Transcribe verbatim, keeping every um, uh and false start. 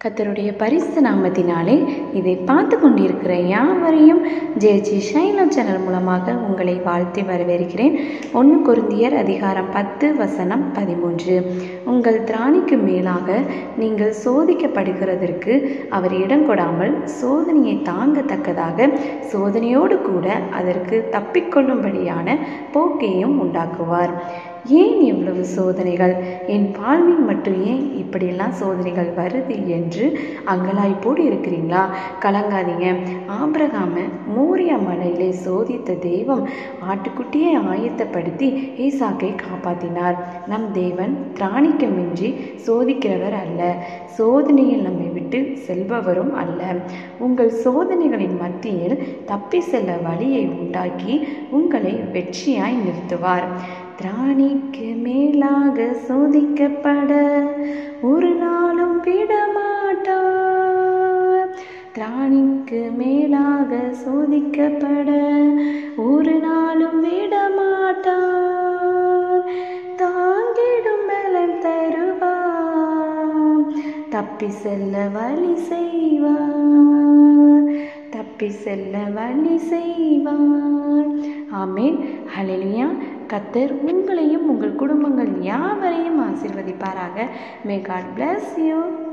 கர்த்தருடைய பரிசுத்த நாமத்தினாலே இதை பார்த்து கொண்டிருக்கிற யாவரையும் ஜெயச்சி ஷைலா சேனல் மூலமாக உங்களை வாழ்த்தி வரவேற்கிறேன். ஒன்று கொரிந்தியர் அதிகாரம் பத்து வசனம் பதிமூன்று. உங்கள் திராணிக்கு மேலாக நீங்கள் சோதிக்கப்படுகிறதற்கு அவர் இடம் கொடாமல் சோதனையை தாங்கத்தக்கதாக சோதனையோடு கூட அதற்கு தப்பிக்கொள்ளும்படியான போக்கையும் உண்டாக்குவார். ஏன் இவ்வளவு சோதனைகள்? என் வாழ்வில் மட்டும் ஏன் இப்படியெல்லாம் சோதனைகள் வருது என்று அங்கலாய்ப்போடு இருக்கிறீங்களா? கலங்காதீங்க. ஆபிரகாமை மோரியா மலையிலே சோதித்த தெய்வம் ஆட்டுக்குட்டியை ஆயத்தப்படுத்தி ஈசாக்கை காப்பாற்றினார். நம் தேவன் திராணிக்கமின்றி சோதிக்கிறவர் அல்ல, சோதனையில் நம்மை விட்டு செல்பவரும் அல்ல. உங்கள் சோதனைகளின் மத்தியில் தப்பி செல்ல வழியை உண்டாக்கி உங்களை வெற்றியாய் நிறுத்துவார். திராணிக்கு மேலாக சோதிக்கப்பட ஒரு நாளும் விடமாட்டார். திராணிக்கு மேலாக சோதிக்கப்பட ஒரு நாளும் விடமாட்டார். தாங்கிடும் பலம் தருவார், தப்பி செல்ல வழி செய்வார், தப்பி செல்ல வழி செய்வார். ஆமென். ஹல்லேலூயா. கர்த்தர் உங்களையும் உங்கள் குடும்பங்கள் யாவரையும் ஆசீர்வதிப்பாராக. May God bless you.